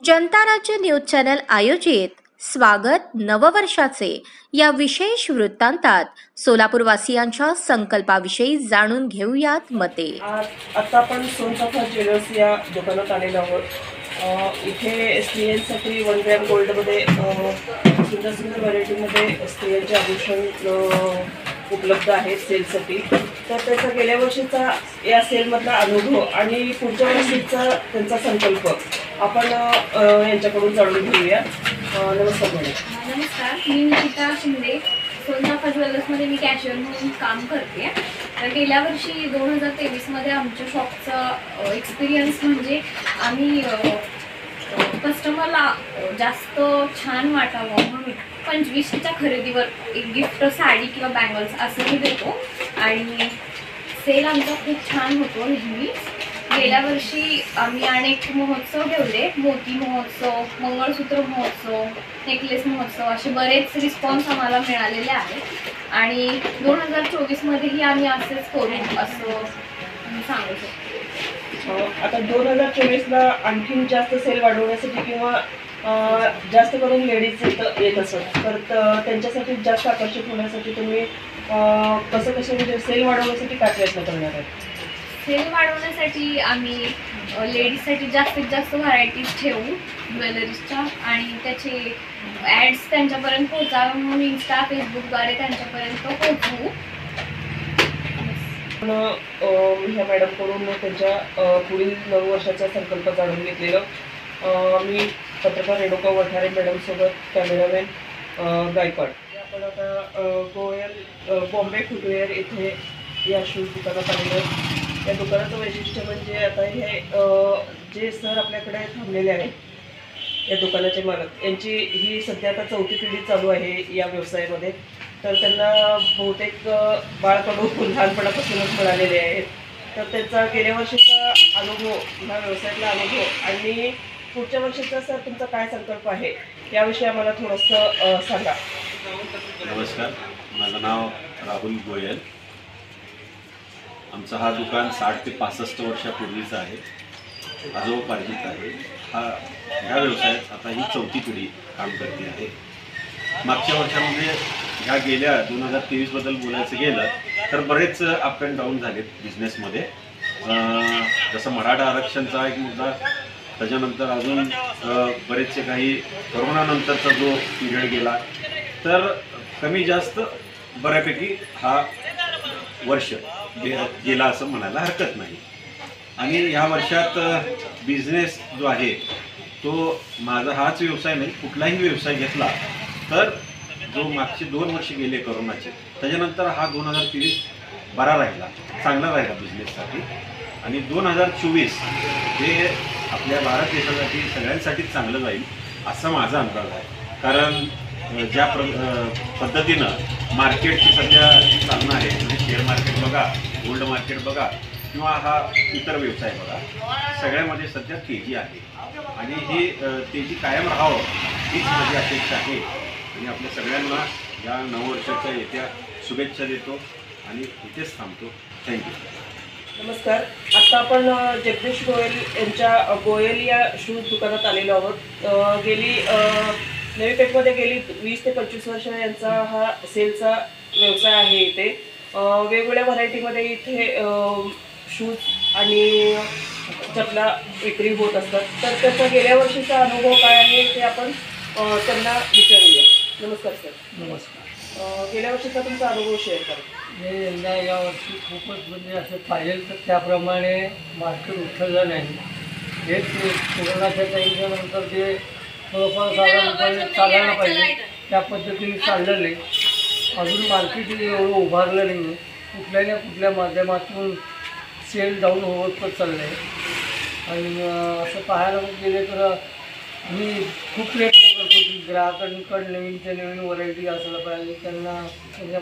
जनता राज्य news channel आयोजित स्वागत नववर्षाचे या विशेष वृत्तांतात सोलापूरवासियांच्या संकल्पाविषयी जाणून घेऊयात मते। आता आपण सोनचाफा ज्वेलर्स या दुकानात आलेलो आहोत। इथे स्त्रियांसाठी 1 ग्रॅम गोल्डमध्ये सुंदर सुंदर व्हरायटीमध्ये स्त्रियांचे आभूषण उपलब्ध आहेत सेलसाठी। तर त्याचा गेल्या वर्षीचा या सेलमधला अनुभव आणि पुढच्या वर्षीचा त्यांचा संकल्प आपण यांच्याकडून जाणून घेऊया। नमस्कार मॅडम। नमस्कार, मी निकिता शिंदे, सोनचाफा ज्वेलर्समध्ये मी कॅशियर म्हणून काम करते। तर गेल्या वर्षी 2023मध्ये आमच्या शॉपचा एक्सपिरियन्स म्हणजे आम्ही कस्टमरला जास्त छान वाटावं म्हणून 25च्या खरेदीवर एक गिफ्ट साडी किंवा बँगल्स असंही देतो आणि सेल आमचा खूप छान होतो नेहमी। गेल्या वर्षी आम्ही अनेक महोत्सव ठेवले, मोती महोत्सव, मंगळसूत्र महोत्सव, नेकलेस महोत्सव, असे बरेच रिस्पॉन्स आम्हाला मिळालेले आहेत आणि 2024मध्येही आम्ही असेच करू असं सांगू शकतो। आता 2024ला आणखीन जास्त सेल वाढवण्यासाठी किंवा जास्त करून लेडीज येत असत तर त्यांच्यासाठी जास्त आकर्षित होण्यासाठी तुम्ही कसं म्हणजे सेल वाढवण्यासाठी काय प्रयत्न करणार आहेत? सेल वाढवण्यासाठी आम्ही लेडीजसाठी जास्तीत जास्त व्हरायटीज ठेवू ज्वेलरीजच्या आणि त्याचे ॲड्स त्यांच्यापर्यंत पोहोचावे म्हणून इंस्टा फेसबुकद्वारे त्यांच्यापर्यंत पोहोचवू। ह्या मॅडमकडून त्यांच्या पुढील 9 वर्षाचा संकल्प जाणून घेतलेलं मी पत्रकार रेणुका वठारे मॅडमसोबत कॅमेरामॅन गायकवाड। आपण आता गोयल बॉम्बे फुटवेअर इथे या शूज दुकानात आलेलं। या दुकानाचं वैशिष्ट्य म्हणजे आता हे जे सर आपल्याकडे थांबलेले आहेत या दुकानाचे मालक, यांची ही सध्या आता 4थी पिढी चालू आहे या व्यवसायामध्ये। तर त्यांना बहुतेक बाळकडून लहानपणापासूनच मिळालेले आहेत। तर त्याचा गेल्या वर्षीचा अनुभव, ह्या व्यवसायातला अनुभव आणि पुढच्या वर्षीचा सर तुमचा काय संकल्प आहे याविषयी आम्हाला थोडंसं सांगा। नमस्कार, माझं नाव राहुल गोयल। आमचा हा दुकान 60 ते 65 वर्षापूर्वीचा आहे, आजोबापार्जित आहे। ह्या व्यवसायात आता ही 4थी पिढी काम करते आहे। मागच्या वर्षामध्ये ह्या गेल्या 2023बद्दल बोलायचं गेलं तर बरेच अप अँड डाऊन झालेत बिझनेसमध्ये। जसं मराठा आरक्षणचा एक मुद्दा, त्याच्यानंतर अजून बरेचसे काही कोरोनानंतरचा जो पिरियड गेला, तर कमी जास्त बऱ्यापैकी हा वर्ष गेला असं म्हणायला हरकत नाही। आणि ह्या वर्षात बिझनेस जो आहे तो माझा हाच व्यवसाय नाही, कुठलाही व्यवसाय घेतला तर जो मागचे 2 वर्ष गेले कोरोनाचे, त्याच्यानंतर हा 2023 बरा राहिला, चांगला राहिला बिझनेससाठी। आणि 2024 हे आपल्या भारत देशासाठी सगळ्यांसाठी चांगलं जाईल असा माझा अंदाज आहे। कारण ज्या पद्धतीनं मार्केटची सध्या चालणं आहे, म्हणजे शेअर मार्केट बघा, गोल्ड मार्केट बघा किंवा हा इतर व्यवसाय बघा, सगळ्यामध्ये सध्या तेजी आहे आणि ही तेजी कायम राहावं हीच माझी अपेक्षा आहे। आणि आपल्या सगळ्यांना या 9 वर्षाच्या येत्या शुभेच्छा देतो आणि इथेच थांबतो। थँक्यू। नमस्कार, आता आपण जगदीश गोयल यांच्या गोयल या शूज दुकानात आलेलो आहोत। गेली नवी पेठमध्ये गेली 20 ते 25 वर्ष यांचा हा सेलचा व्यवसाय आहे। इथे वेगवेगळ्या व्हरायटीमध्ये इथे शूज आणि चपला विक्री होत असतात। तर त्याचा गेल्या वर्षीचा अनुभव काय आहे ते आपण त्यांना विचारूया। नमस्कार सर। नमस्कार। गेल्या वर्षीचा तुमचा अनुभव शेअर करा। मी यंदा यावर्षी खूपच म्हणजे असं पाहिजे तर त्याप्रमाणे मार्केट उठलं नाही। हेच कोरोनाच्या टाईमच्या नंतर जे थोडंफार साधारणपणे चालायला पाहिजे त्या पद्धतीने चाललं नाही। अजून मार्केट एवढं उभारलं नाही आहे, कुठल्या ना कुठल्या माध्यमातून सेल डाऊन होत चाललं आहे। आणि असं पाहायला गेले तर मी खूप प्रयत्न करतो की ग्राहकांकडे नवीनच्या नवीन व्हरायटी असायला पाहिजे, त्यांना त्यांच्या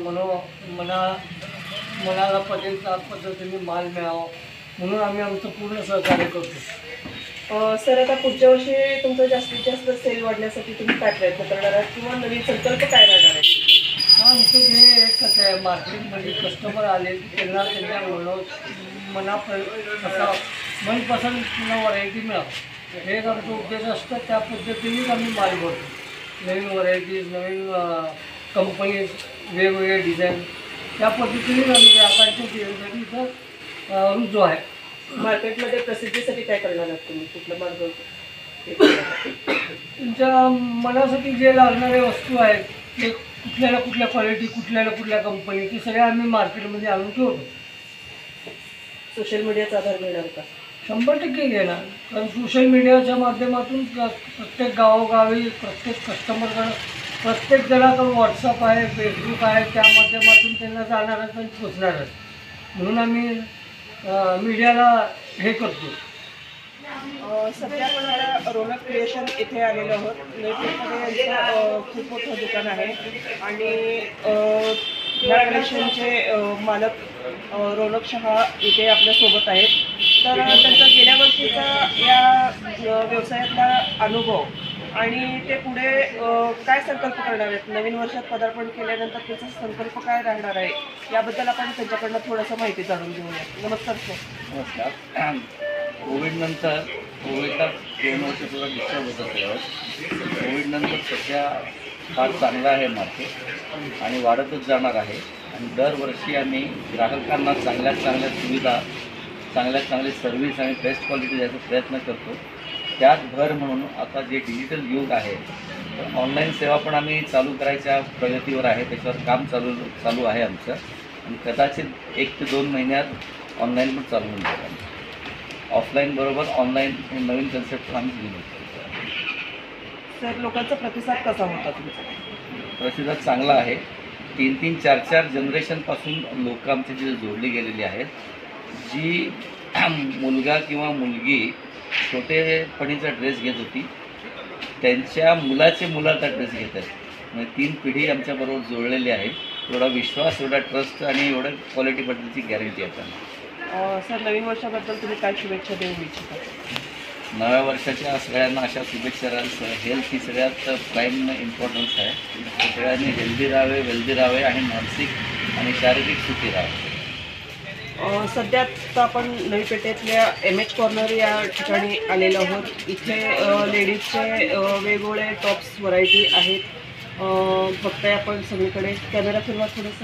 मनाला पटेल त्या पद्धतीने माल मिळावा म्हणून आम्ही आमचं पूर्ण सहकार्य करतो। सर, आता पुढच्या वर्षी तुमचं जास्तीत जास्त सेल वाढण्यासाठी तुम्ही काय प्रयत्न करणार आहात किंवा नवीन संकल्प काय राहणार आहे? आमचं हे कसं आहे, मार्केटमध्ये कस्टमर आले त्यांना त्यांच्या मनापर्यंत असा मनपसंत व्हरायटी मिळावं हेच आमचं उद्देश असतं. त्या पद्धतीनेच आम्ही माल भरतो. नवीन व्हरायटीज, नवीन कंपनीज, वेगवेगळे डिझाईन, त्या पद्धतीनेच आम्ही ग्राहकांच्या सेवेसाठी इथं रुजू आहे. मार्केटमध्ये प्रसिद्धीसाठी काय करणार आहात तुम्ही? कुठला मार्ग? तुमच्या मनासाठी जे लागणारे वस्तू आहेत ते कुठल्या ना कुठल्या क्वालिटी, कुठल्या ना कुठल्या कंपनी, ते सगळे आम्ही मार्केटमध्ये आणून ठेवतो. सोशल मीडियाचा आधार घेणार का? 100% घेणार. कारण सोशल मीडियाच्या माध्यमातून प्रत्येक गावोगावी, प्रत्येक कस्टमरकडं, प्रत्येक जणाकडून व्हॉट्सअप आहे, फेसबुक आहे, त्या माध्यमातून त्यांना जाणारच आणि पोचणारच. म्हणून आम्ही मीडियाला हे करतो. सध्या आपण रौनक क्रिएशन येथे आलेलो आहोत. नवीपेठमध्ये यांचं खूप मोठं दुकान आहे आणि या क्रिएशनचे मालक रौनक शहा इथे आपल्यासोबत आहेत. तर त्यांचा गेल्या वर्षीचा या व्यवसायातला अनुभव आणि ते पुढे काय संकल्प करणार आहेत, नवीन वर्षात पदार्पण केल्यानंतर त्याचा संकल्प काय राहणार आहे, याबद्दल आपण त्यांच्याकडनं थोडंसं माहिती जाणून घेऊया. नमस्कार सर. नमस्कार. कोविडनंतर, कोविडला 2 वर्ष थोडा डिस्टर्ब होतं सगळं. कोविडनंतर सध्या फार चांगलं आहे मार्केट आणि वाढतच जाणार आहे. आणि दरवर्षी आम्ही ग्राहकांना चांगल्यात चांगल्या सुविधा, चांगल्यात चांगली सर्व्हिस आणि बेस्ट क्वालिटी द्यायचा प्रयत्न करतो. त्यात भर म्हणून आता जे डिजिटल युग आहे, तर ऑनलाईन सेवा पण आम्ही चालू करायच्या प्रगतीवर आहे. त्याच्यावर काम चालू आहे आमचं. आणि कदाचित 1 ते 2 महिन्यात ऑनलाईन पण चालू होऊन जाईल. ऑफलाईन बरोबर ऑनलाईन हे नवीन कन्सेप्ट आम्ही घेऊन येतो. सर, लोकांचा प्रतिसाद कसा होता तुमचा? प्रतिसाद चांगला आहे. 3-3, 4-4 जनरेशनपासून लोक आमचे जे जोडली गेलेली आहेत. जी मुलगा किंवा मुलगी छोटेपणीचा ड्रेस घेत होती, त्यांच्या मुलाचे मुलाचा ड्रेस घेत आहेत. म्हणजे 3 पिढी आमच्याबरोबर जोडलेली आहे. एवढा विश्वास, एवढा ट्रस्ट आणि एवढं क्वालिटीबद्दलची गॅरंटी आहे त्यांना. सर, नवीन वर्षाबद्दल तुम्ही काय शुभेच्छा देऊ इच्छिता? नव्या वर्षाच्या सगळ्यांना अशा शुभेच्छा राहाल. हेल्थ ही सगळ्यात प्राईम इम्पॉर्टन्स आहे. सगळ्यांनी हेल्दी राहावे, वेल्दी राहावे आणि मानसिक आणि शारीरिक सुखी राहावे. सध्या आता आपण नवी पेठेतल्या MH कॉर्नर या ठिकाणी आलेलो आहोत. इथे लेडीजचे वेगवेगळे टॉप्स व्हरायटी आहेत. बघताय आपण सगळीकडे. कॅमेरा फिरवा थोडंसं.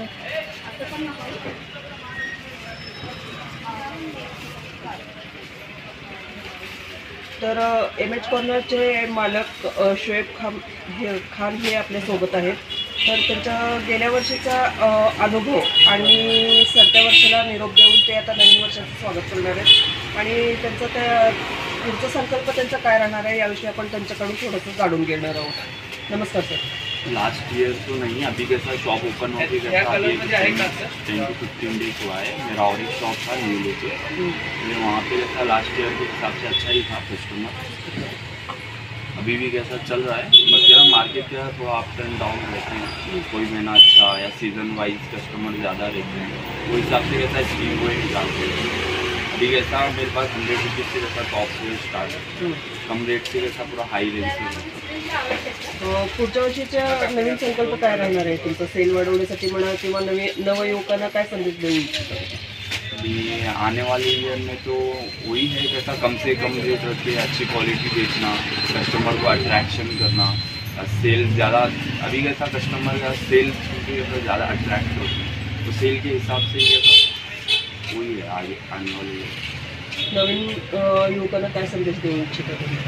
तर MH कॉर्नरचे मालक शोएब खान हे आपल्यासोबत आहेत. तर त्यांच्या गेल्या वर्षीचा अनुभव आणि सरत्या वर्षाला निरोप देऊन ते आता नवीन वर्षाचं स्वागत करणार आहेत. आणि त्यांचा त्या पुढचा संकल्प त्यांचा काय राहणार आहे याविषयी आपण त्यांच्याकडून थोडंसं जाणून घेणार आहोत. नमस्कार सर. लास्ट ईयर तो नहीं, अभी कैसा शॉप ओपन होके कैसा अभी 10 to 15 डेज हुआ है. मेरा और एक शॉप था न्यू लेके, तो वहाँ पे कैसा लास्ट ईयर के हिसाब से अच्छा ही था कस्टमर. अभी भी कैसा चल रहा है, बट क्या मार्केट क्या थोड़ा अप एंड डाउन रहते हैं. कोई महीना अच्छा या सीजन वाइज कस्टमर ज़्यादा रहते हैं, वो हिसाब से कैसा स्कीम हुए हिसाब से. अभी कैसा मेरे पास 100 रुपीज़ से कैसा टॉप से स्टार्ट है, कम रेट से कैसा पूरा हाई रेंज से. पुढच्या वर्षीच्या नवीन संकल्प काय राहणार आहे तुमचं, सेल वाढवण्यासाठी म्हणा किंवा नवयुवकांना काय संदेश देऊ इच्छिता? अभी आने वाले ईयर में तो वही है कैसा कम से कम रेट रख के अच्छी क्वालिटी बेचना, कस्टमर को अट्रैक्शन करना. सेल ज़्यादा अभी कैसा कस्टमर का सेल ज़्यादा अट्रैक्ट होती है, तो सेल के हिसाब से ये वही है आगे आने वाले ईयर. नवीन युवकांना काय संदेश देऊ इच्छिता तुम्ही?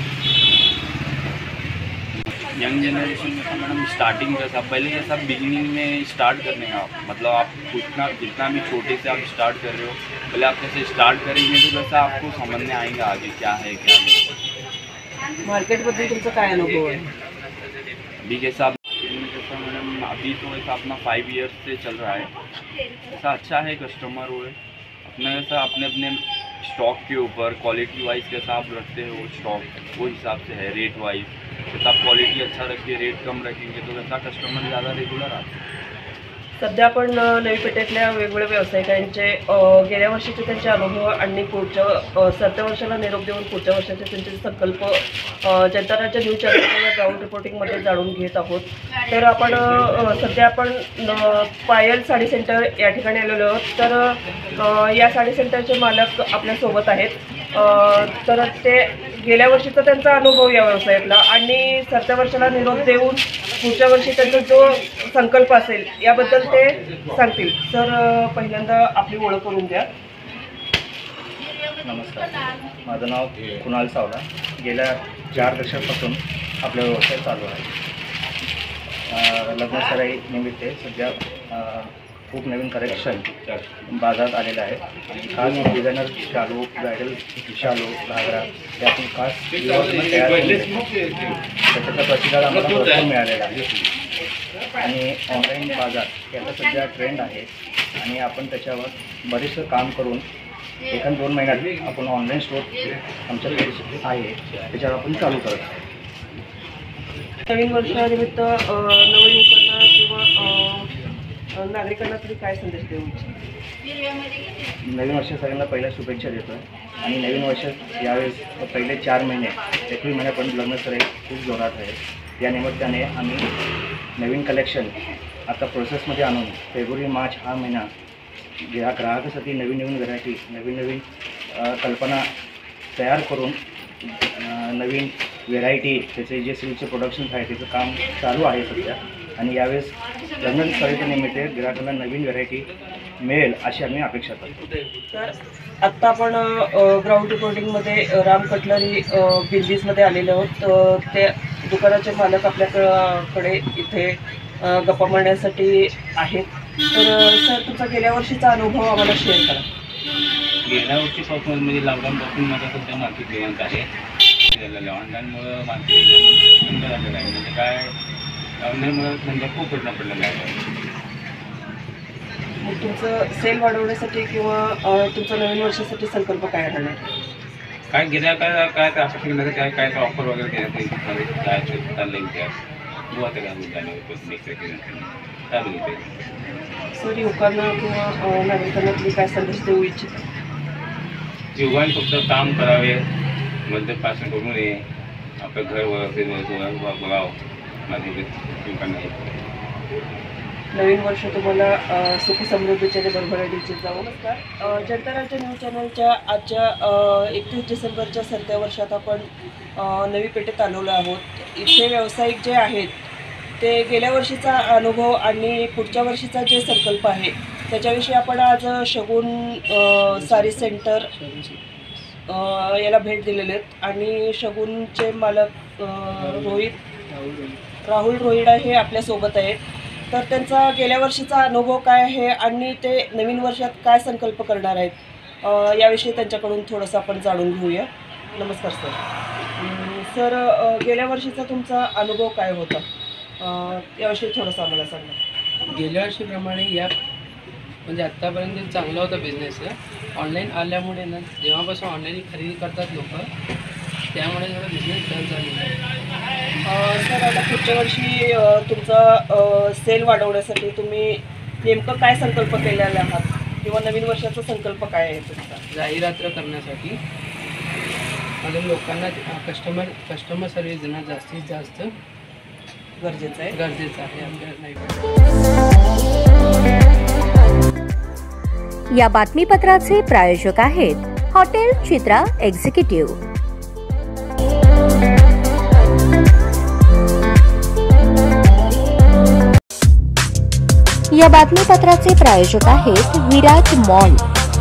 यंग जनरेशन में तो मैडम स्टार्टिंग कैसा पहले कैसा बिगिनिंग में स्टार्ट करने का, मतलब आप जितना भी छोटे से आप स्टार्ट कर रहे हो, पहले आप कैसे स्टार्ट करेंगे तो कैसा आपको समझ में आएगा आगे क्या है क्या नहीं. मार्केटबद्दल तुमचा काय अनुभव आहे? अभी कैसा मैडम अभी तो ऐसा अपना 5 ईयर्स से चल रहा है. ऐसा अच्छा है, कस्टमर हुए अपना कैसा अपने अपने स्टॉक के ऊपर क्वालिटी वाइज कैसा आप रखते हो स्टॉक, वो हिसाब से है. रेट वाइज जैसा आप क्वालिटी अच्छा रखिए, रेट कम रखेंगे तो वैसा कस्टमर ज़्यादा रेगुलर आते हैं. सध्या आपण नवी पेठेतल्या वेगवेगळ्या व्यावसायिकांचे गेल्या वर्षीचे त्यांचे अनुभव आणि पुढच्या सरत्या वर्षाला निरोप देऊन पुढच्या वर्षाचे त्यांचे संकल्प जनता राज्य न्यूज चॅनलच्या ग्राउंड रिपोर्टिंगमध्ये जाणून घेत आहोत. तर आपण सध्या आपण पायल साडी सेंटर या ठिकाणी आलेलो आहोत. तर या साडी सेंटरचे मालक आपल्यासोबत आहेत. तर ते गेल्या वर्षीचा त्यांचा अनुभव या व्यवसायातला आणि सरत्या वर्षाला निरोप देऊन पुढच्या वर्षी त्यांचा जो संकल्प असेल याबद्दल ते सांगतील. सर, पहिल्यांदा आपली ओळख करून द्या. नमस्कार, माझं नाव कुणाल सावला. गेल्या 4 दशकापासून आपला व्यवसाय चालू आहे. लग्नसराई निमित्त सध्या खूप नवीन कलेक्शन बाजारात आलेलं आहे. खास डिझायनर शालू, ब्रायडल शालू, घागरा यातून खास तयार त्याचा प्रतिसाद आम्हाला भरपूर मिळालेला आहे. आणि ऑनलाईन बाजार याचा सध्या ट्रेंड आहे आणि आपण त्याच्यावर बरेचसं काम करून 1-2 महिन्यात आपण ऑनलाईन स्टोर आमच्याकडे आहे त्याच्यावर आपण चालू करत आहोत. नवीन वर्षानिमित्त नवयुवकांना किंवा नागरिकांना तरी काय संदेश देऊ इच्छिता? नवीन वर्ष सगळ्यांना पहिल्या शुभेच्छा देतो आणि नवीन वर्ष यावेळेस पहिले 4 महिने 21 महिन्यापर्यंत लग्नसराई खूप जोरात आहे. या निमित्ताने आम्ही नवीन कलेक्शन आता प्रोसेसमध्ये आणून फेब्रुवारी मार्च हा महिना या ग्राहकासाठी नवीन व्हरायटी, नवीन कल्पना तयार करून नवीन व्हेरायटी त्याचे जे सिल्कचे प्रोडक्शन्स आहे त्याचं काम चालू आहे सध्या. आणि यावेळेस लग्नसराईच्या निमित्त ग्राहकांना नवीन व्हेरायटी मिळेल अशी आम्ही अपेक्षा करतो. तर आत्ता आपण ग्राउंड रिपोर्टिंगमध्ये राम कटलरी बिल्डीजमध्ये आलेले आहोत. ते दुकानाचे मालक आपल्याकडे इथे गप्पा मारण्यासाठी आहेत. तर सर, तुमचा गेल्या वर्षीचा अनुभव आम्हाला शेअर करा. गेल्या वर्षीपासून म्हणजे लॉकडाऊनपासून माझं सध्या मार्केट निवांत आहे. ऑनलाईनमुळं मार्केट बंद झालेलं आहे. म्हणजे काय ऑनलाईनमुळं म्हणजे खूप प्रश्न पडलेला आहे. मग तुमचं सेल वाढवण्यासाठी किंवा तुमचा नवीन वर्षासाठी संकल्प काय राहणार? काय गेल्या काय तर असं केलं काय काय ऑफर वगैरे देण्यात येईल काय चाललं आहे त्या दुवाचं काम झालं चालू होते. सर, युवकांना किंवा नागरिकांना तुम्ही काय संदेश देऊ इच्छिता? युवकांनी फक्त काम करावे, मद्यपान करू नये, आपलं घर बघावं माझे युवकांना. नवीन वर्ष तुम्हाला सुखी समृद्धीच्या भरभराटीचे जाऊ. नमस्कार, जनता राज्य न्यूज चॅनलच्या आजच्या 31 डिसेंबरच्या सरत्या वर्षात आपण नवी पेठेत आलेलो आहोत. इथे व्यावसायिक जे आहेत ते गेल्या वर्षीचा अनुभव आणि पुढच्या वर्षीचा जे संकल्प आहे त्याच्याविषयी आपण आज शगुन सारी सेंटर याला भेट दिलेले आहेत. आणि शगुनचे मालक राहुल रोहिडा हे आपल्यासोबत आहेत. तर त्यांचा गेल्या वर्षीचा अनुभव काय आहे आणि ते नवीन वर्षात काय संकल्प करणार आहेत याविषयी त्यांच्याकडून थोडंसं आपण जाणून घेऊया. नमस्कार सर. सर, गेल्या वर्षीचा तुमचा अनुभव काय होता याविषयी थोडंसं आम्हाला सांगा. गेल्या वर्षीप्रमाणे या म्हणजे आत्तापर्यंत चांगला होता बिझनेस. ऑनलाईन आल्यामुळे ना जेव्हापासून ऑनलाईन खरेदी करतात लोक त्यामुळे थोडा बिझनेस डल झालेला आहे. सर, आता पुढच्या वर्षी तुमचा सेल वाढवण्यासाठी तुम्ही नेमकं काय संकल्प केलेला आहात किंवा नवीन वर्षाचा संकल्प काय आहे तुमचा? जाहिरात करण्यासाठी आणि लोकांना कस्टमर सर्व्हिस देणं जास्तीत जास्त गरजेचं आहे आपल्या लाईफमध्ये. या बातमीपत्राचे प्रायोजक आहेत हॉटेल चित्रा एक्झिक्युटिव्ह. या बातमीपत्राचे प्रायोजक आहेत विराज मॉल.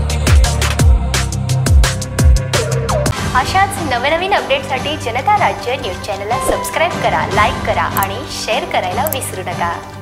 अशाच नवनवीन अपडेटसाठी जनता राज्य न्यूज चॅनलला सबस्क्राईब करा, लाईक करा आणि शेअर करायला विसरू नका.